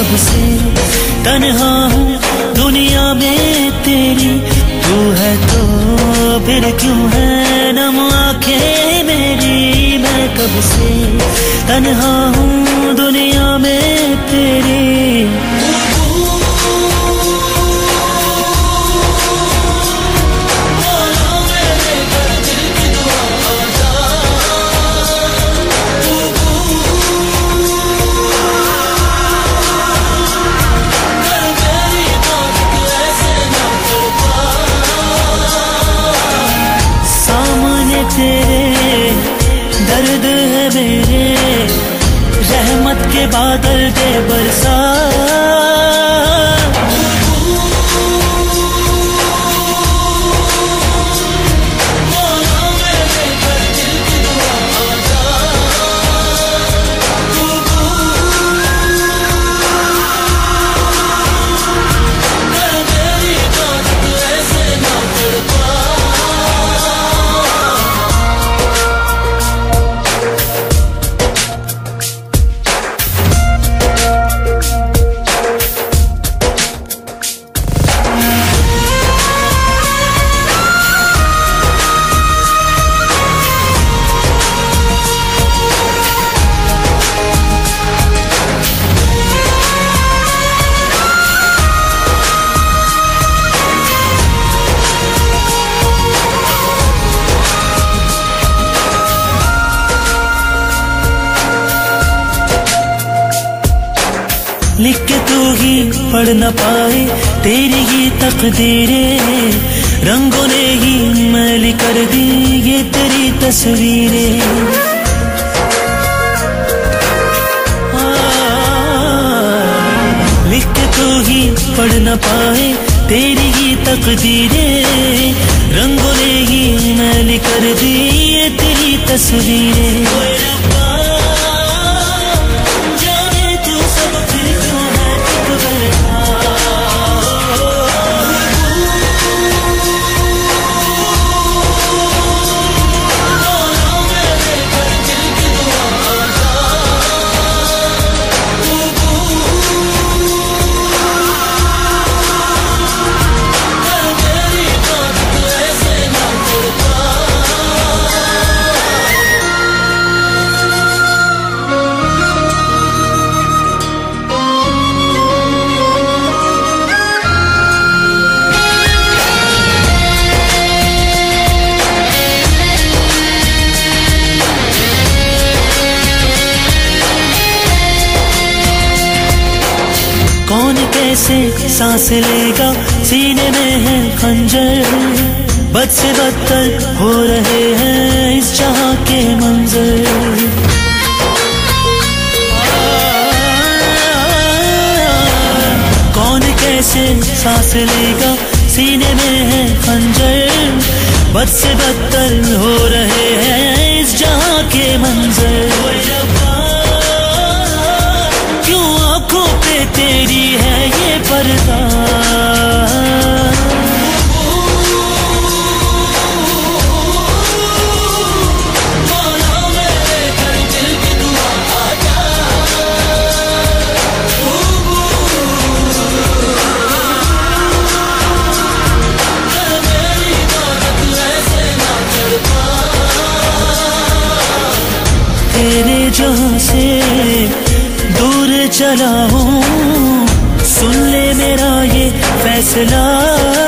कब से तन्हा हूँ दुनिया में तेरी, तू है तो फिर क्यों है नम आंखें मेरी। मैं कब से तन्हा हूँ दुनिया में तेरी। तेरे दर्द है मेरे, रहमत के बादल दे बरसा। लिख के तू ही पढ़ न पाए तेरी ही तकदीरें, रंगों ने ही मैली कर दी ये तेरी तस्वीरें। लिख के तू ही पढ़ न पाए तेरी ही तकदीरें, रंगों ने ही मैली कर दी ये तेरी तस्वीरें। कौन कैसे सांस लेगा सीने में है खंजर, बद से बदतर हो रहे हैं इस जहां के मंजर। कौन कैसे सांस लेगा सीने में है खंजर, बद से बदतर हो रहे हैं इस जहां के मंजर। क्यों आंखों पे तेरी है ये पर्दा, तेरे जहां से दूर चला हूँ, सुन ले मेरा ये फैसला।